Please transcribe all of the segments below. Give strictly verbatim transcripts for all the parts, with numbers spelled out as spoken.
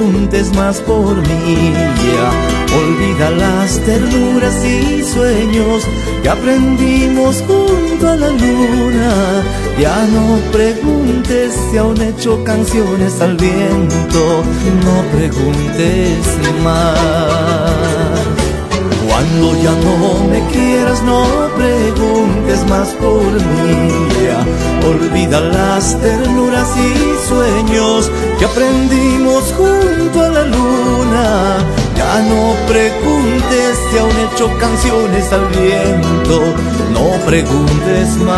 preguntes más por mí. Ya, olvida las ternuras y sueños que aprendimos junto a la luna. Ya no preguntes si aún he hecho canciones al viento, no preguntes más. Cuando ya no me quieras, no preguntes más por mí. Ya, olvida las ternuras y sueños que aprendimos junto a la luna. Ya no preguntes si aún he hecho canciones al viento, no preguntes más.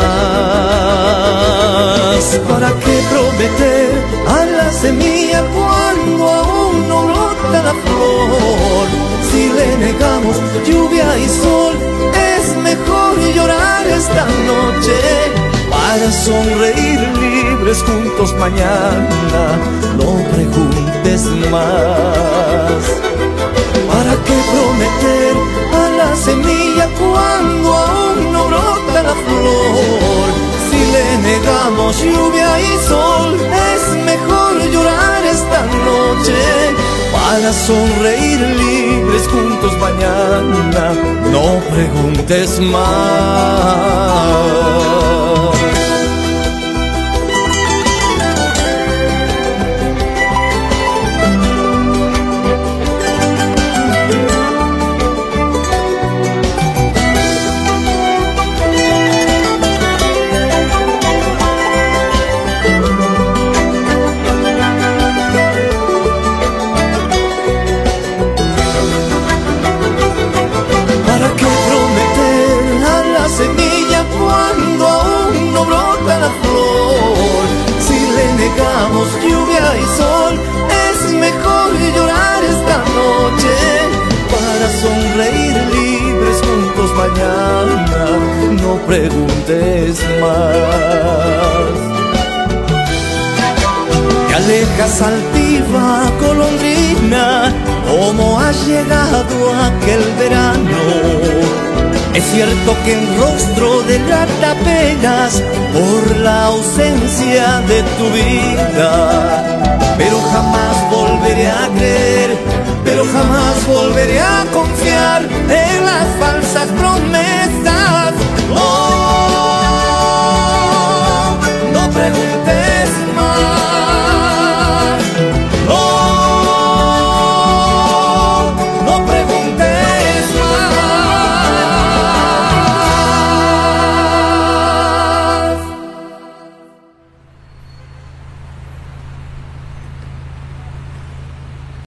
¿Para qué prometer a la semilla cuando aún no brota la flor? Si le negamos lluvia y sol, es mejor llorar esta noche para sonreír libres juntos mañana. No preguntes más. ¿Para qué prometer a la semilla cuando aún no brota la flor? Si le negamos lluvia y sol, es mejor llorar esta noche para sonreír libres juntos mañana. No preguntes más. Semilla cuando aún no brota la flor. Si le negamos lluvia y sol, es mejor llorar esta noche para sonreír libres juntos mañana. No preguntes más. Te alejas altiva golondrina, ¿cómo has llegado aquel verano? Es cierto que el rostro delata penas por la ausencia de tu vida, pero jamás volveré a creer, pero jamás volveré a